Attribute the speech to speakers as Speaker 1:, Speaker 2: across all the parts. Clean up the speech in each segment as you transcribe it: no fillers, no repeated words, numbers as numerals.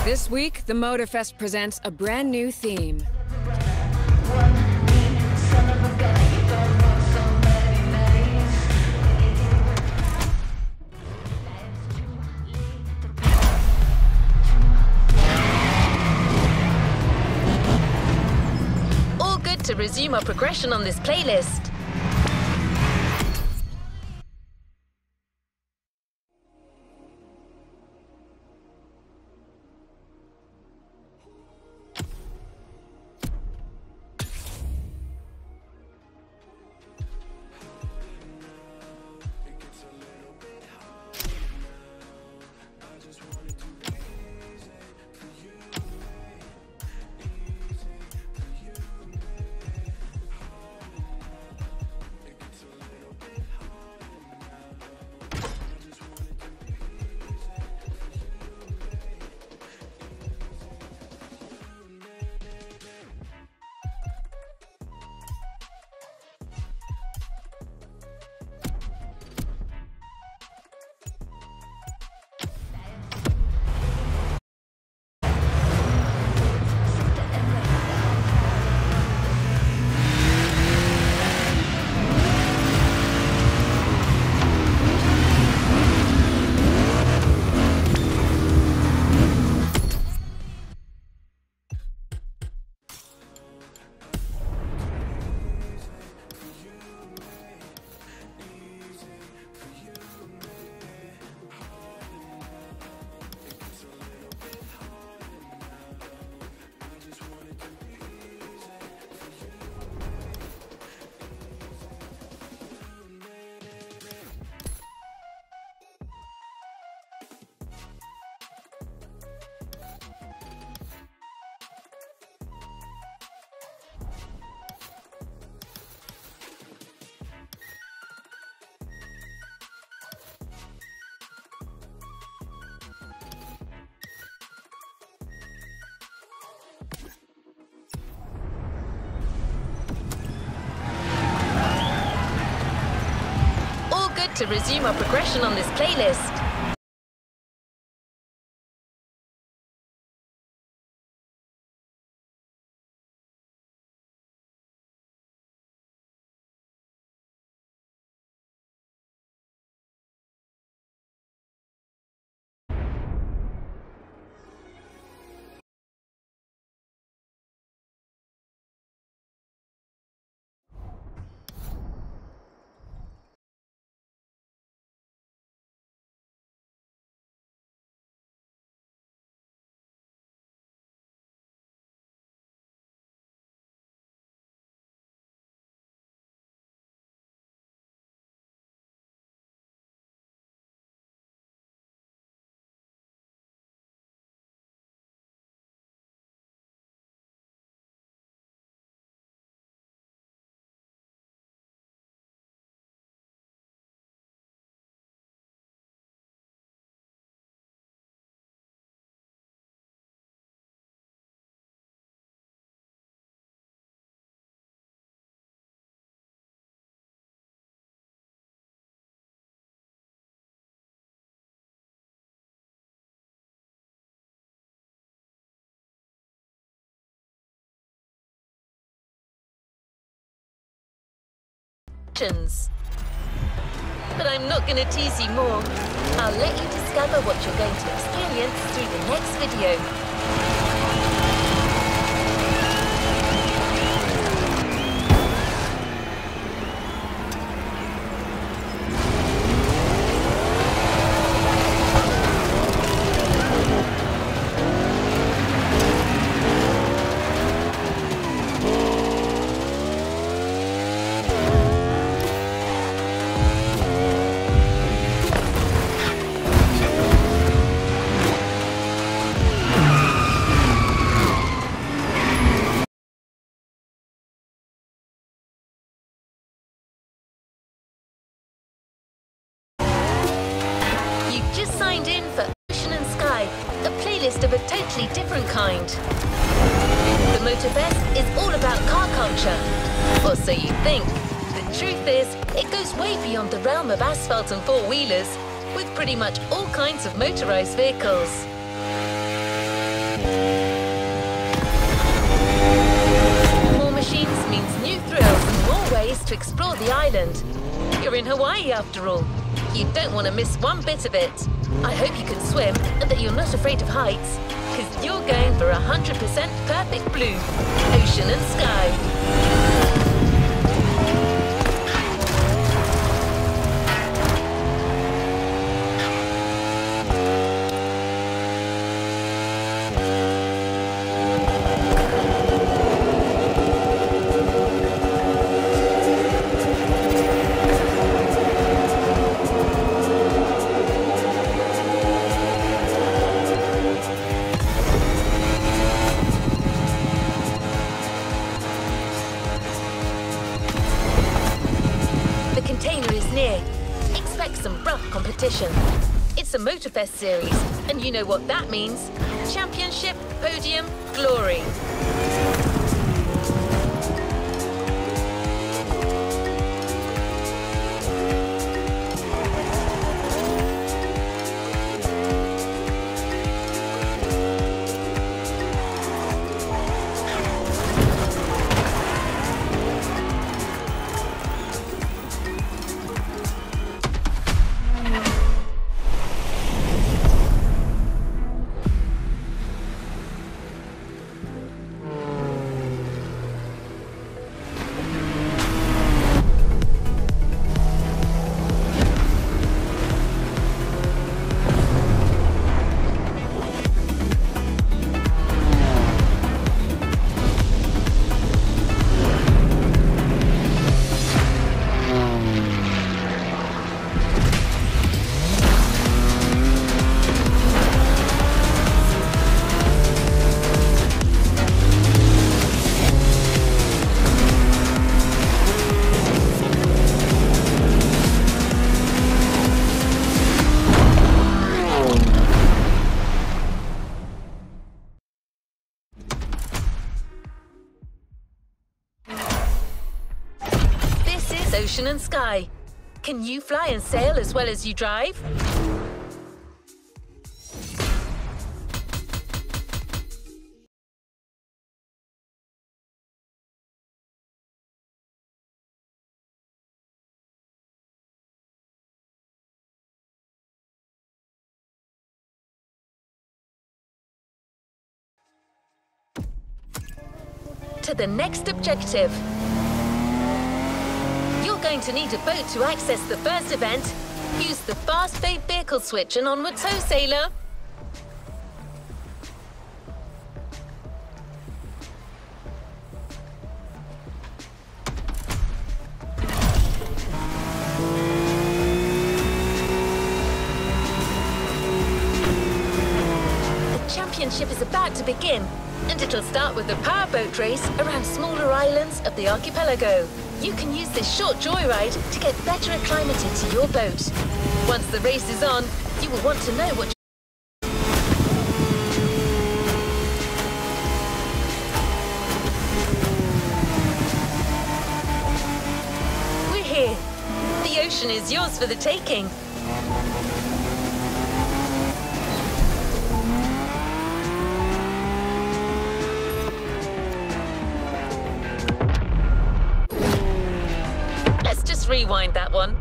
Speaker 1: This week, the Motorfest presents a brand new theme.
Speaker 2: All good to resume our progression on this playlist. To resume our progression on this playlist. But I'm not going to tease you more. I'll let you discover what you're going to experience through the next video. Signed in for Ocean and Sky, a playlist of a totally different kind. The Motorfest is all about car culture, or so you think. The truth is, it goes way beyond the realm of asphalt and four-wheelers, with pretty much all kinds of motorized vehicles. More machines means new thrills and more ways to explore the island. You're in Hawaii after all. You don't want to miss one bit of it. I hope you can swim and that you're not afraid of heights, because you're going for 100% perfect blue, ocean and sky. Expect some rough competition. It's a Motorfest series, and you know what that means. Championship, podium, glory. Ocean and Sky. Can you fly and sail as well as you drive? To the next objective. You're going to need a boat to access the first event. Use the fast fade vehicle switch and onwards ho, sailor. The championship is about to begin, and it'll start with a powerboat race around smaller islands of the archipelago. You can use this short joyride to get better acclimated to your boat. Once the race is on, you will want to know what We're here. The ocean is yours for the taking. Rewind that one.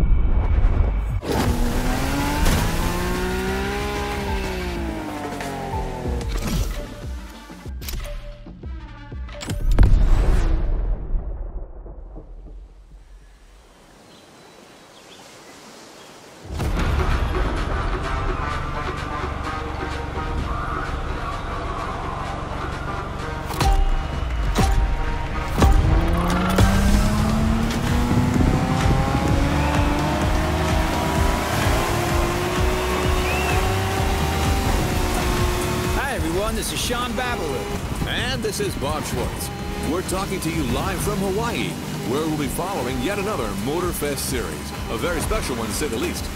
Speaker 3: This is Sean Babalu.
Speaker 4: And this is Bob Schwartz. We're talking to you live from Hawaii, where we'll be following yet another Motorfest series. A very special one, to say the least.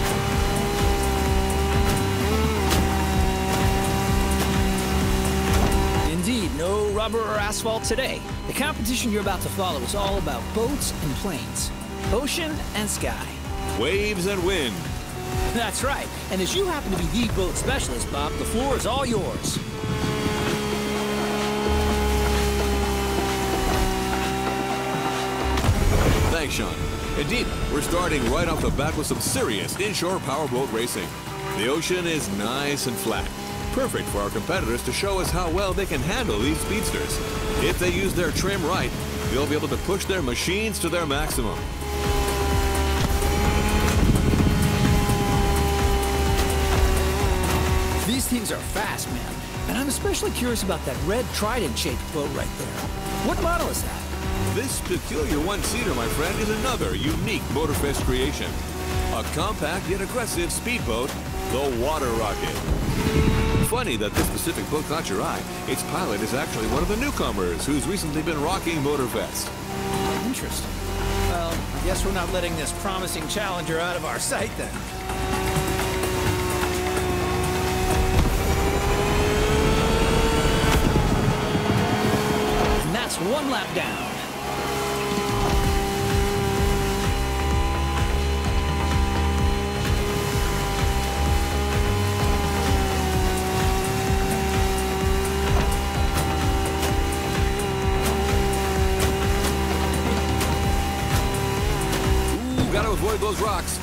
Speaker 3: Indeed, no rubber or asphalt today. The competition you're about to follow is all about boats and planes, ocean and sky.
Speaker 4: Waves and wind,
Speaker 3: That's right. And as you happen to be the boat specialist, Bob, the floor is all yours.
Speaker 4: Thanks, Sean. Indeed, we're starting right off the bat with some serious inshore powerboat racing. The ocean is nice and flat, perfect for our competitors to show us how well they can handle these speedsters. If they use their trim right, they'll be able to push their machines to their maximum.
Speaker 3: These things are fast, man. And I'm especially curious about that red trident-shaped boat right there. What model is that?
Speaker 4: This peculiar one-seater, my friend, is another unique Motorfest creation. A compact yet aggressive speedboat, the Water Rocket. Funny that this specific boat caught your eye. Its pilot is actually one of the newcomers who's recently been rocking Motorfest.
Speaker 3: Interesting. Well, I guess we're not letting this promising challenger out of our sight then. And that's one lap down.
Speaker 4: Gotta avoid those rocks.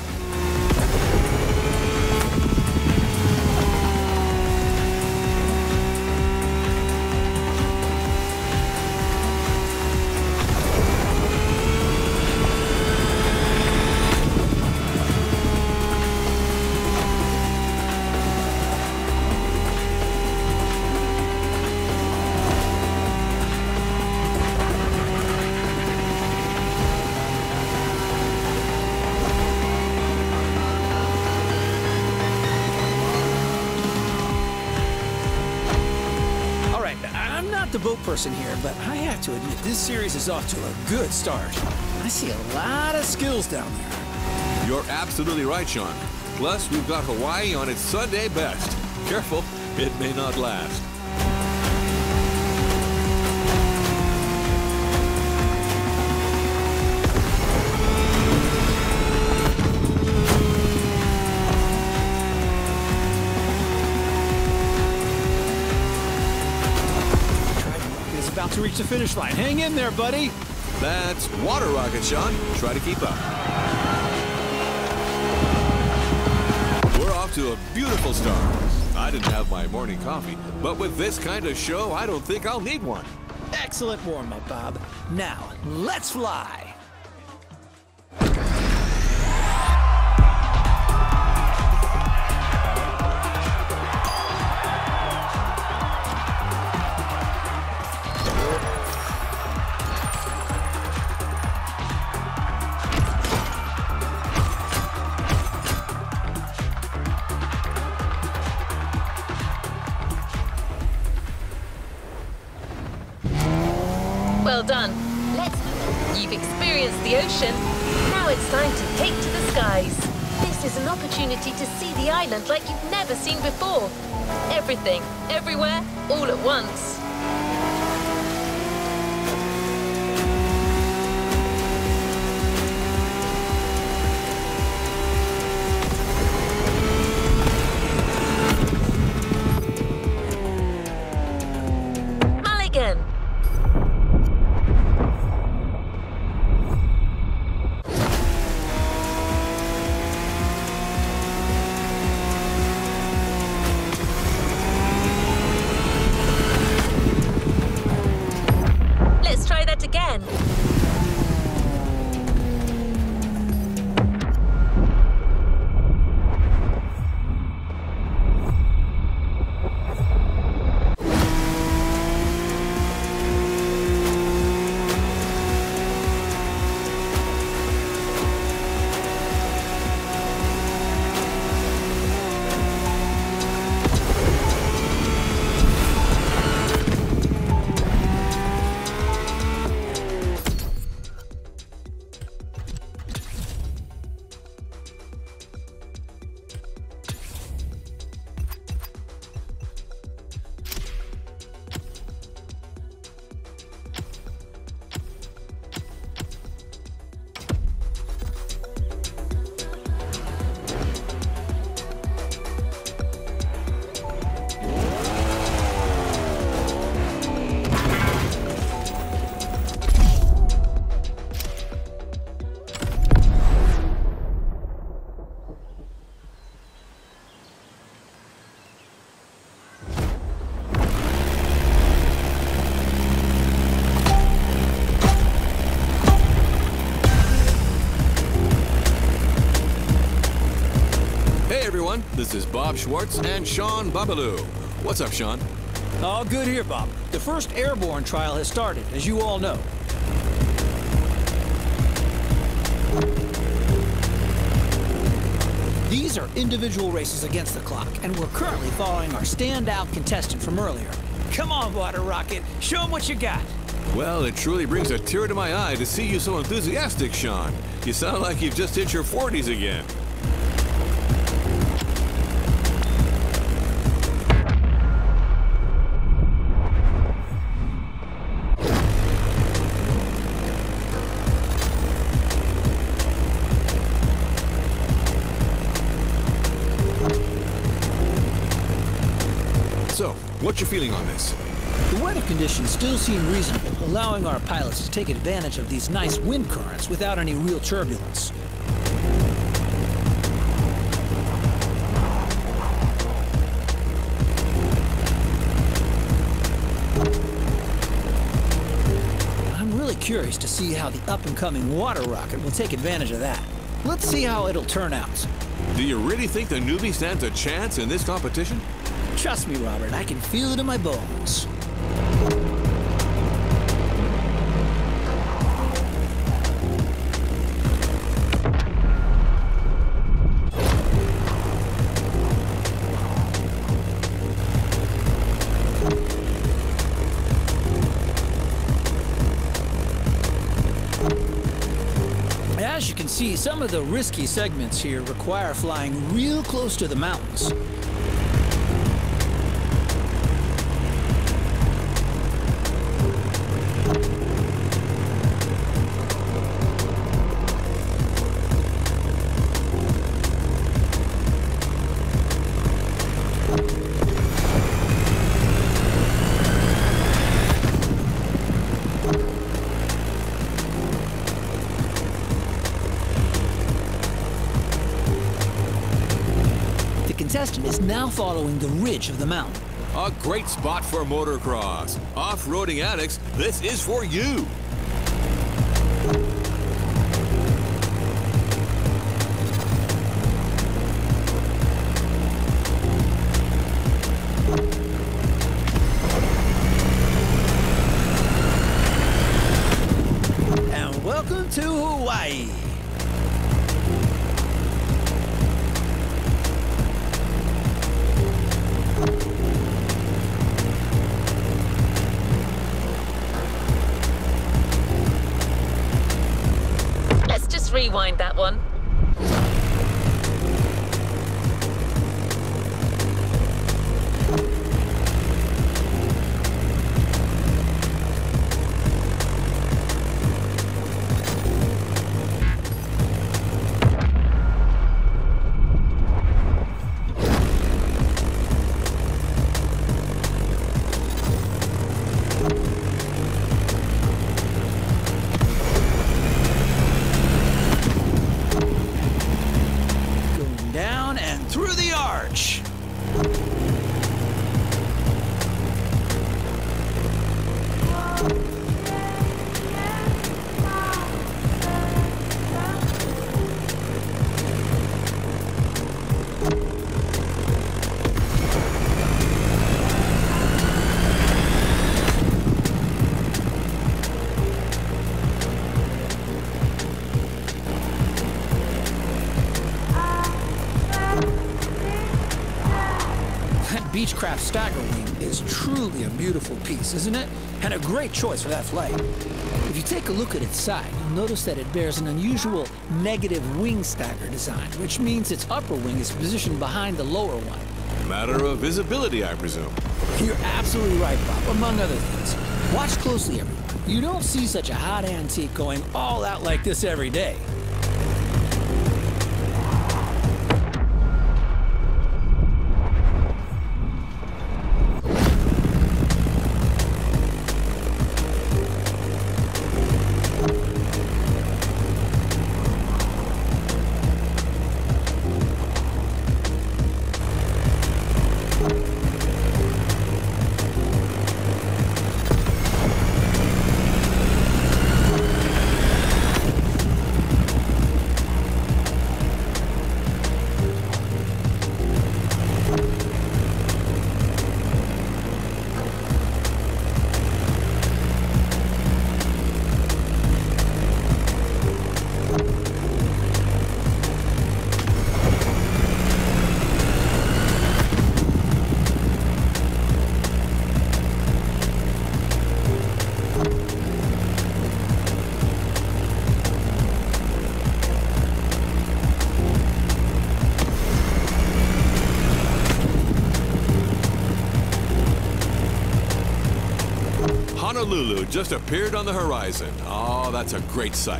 Speaker 3: The boat person here, but I have to admit this series is off to a good start. I see a lot of skills down there.
Speaker 4: You're absolutely right, Sean. Plus, we've got Hawaii on its Sunday best. Careful, it may not last.
Speaker 3: About to reach the finish line. Hang in there, buddy.
Speaker 4: That's Water Rocket, Sean. Try to keep up. We're off to a beautiful start. I didn't have my morning coffee, but with this kind of show, I don't think I'll need one.
Speaker 3: Excellent warm-up, Bob. Now, let's fly.
Speaker 2: Well done. You've experienced the ocean. Now it's time to take to the skies. This is an opportunity to see the island like you've never seen before. Everything, everywhere, all at once. Mulligan.
Speaker 4: This is Bob Schwartz and Sean Babaloo. What's up, Sean?
Speaker 3: All good here, Bob. The first airborne trial has started, as you all know. These are individual races against the clock, and we're currently following our standout contestant from earlier. Come on, Water Rocket, show them what you got.
Speaker 4: Well, it truly brings a tear to my eye to see you so enthusiastic, Sean. You sound like you've just hit your 40s again. So, what's your feeling on this?
Speaker 3: The weather conditions still seem reasonable, allowing our pilots to take advantage of these nice wind currents without any real turbulence. I'm really curious to see how the up-and-coming Water Rocket will take advantage of that. Let's see how it'll turn out.
Speaker 4: Do you really think the newbie stands a chance in this competition?
Speaker 3: Trust me, Robert, I can feel it in my bones. As you can see, some of the risky segments here require flying real close to the mountains. The contestant is now following the ridge of the mountain.
Speaker 4: A great spot for motocross. Off-roading addicts, this is for you.
Speaker 3: And welcome to Hawaii.
Speaker 2: Let's just rewind that one.
Speaker 3: Going down and through the arch. That Beechcraft Stagger Wing is truly a beautiful piece, isn't it? And a great choice for that flight. If you take a look at its side, you'll notice that it bears an unusual negative wing stagger design, which means its upper wing is positioned behind the lower one.
Speaker 4: Matter of visibility, I presume.
Speaker 3: You're absolutely right, Bob, among other things. Watch closely, everyone. You don't see such a hot antique going all out like this every day.
Speaker 4: Honolulu just appeared on the horizon. Oh, that's a great sight.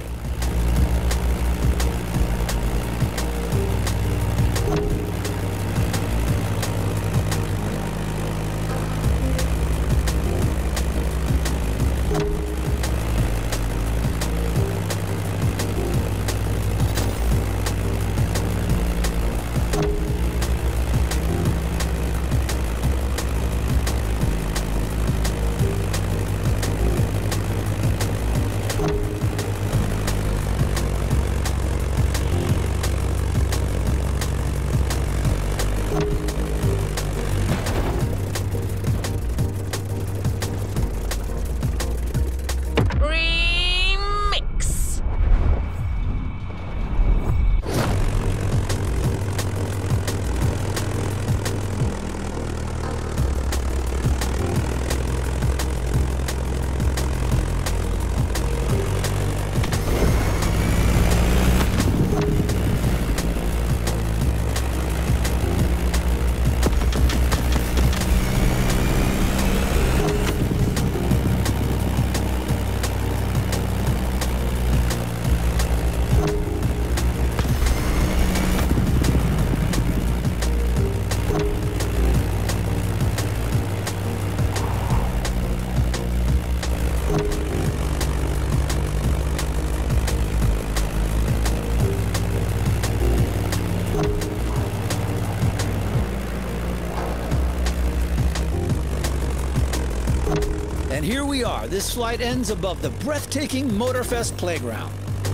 Speaker 3: And here we are. This flight ends above the breathtaking Motorfest playground.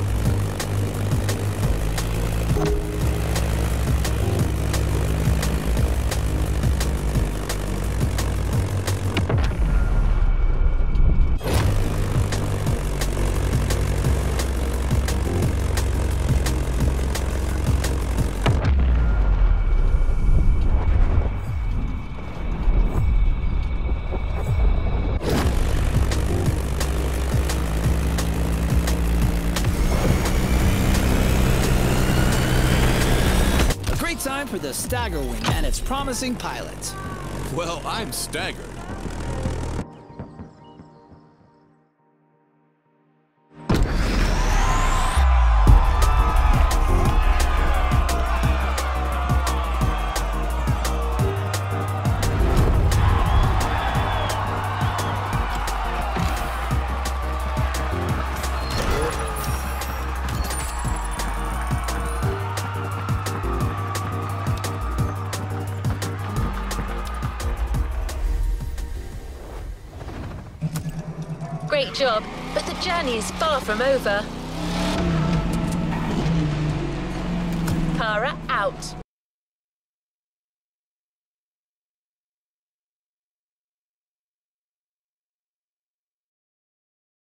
Speaker 3: Time for the Staggerwing and its promising pilots.
Speaker 4: Well, I'm staggered.
Speaker 2: Great job, but the journey is far from over. Kara out.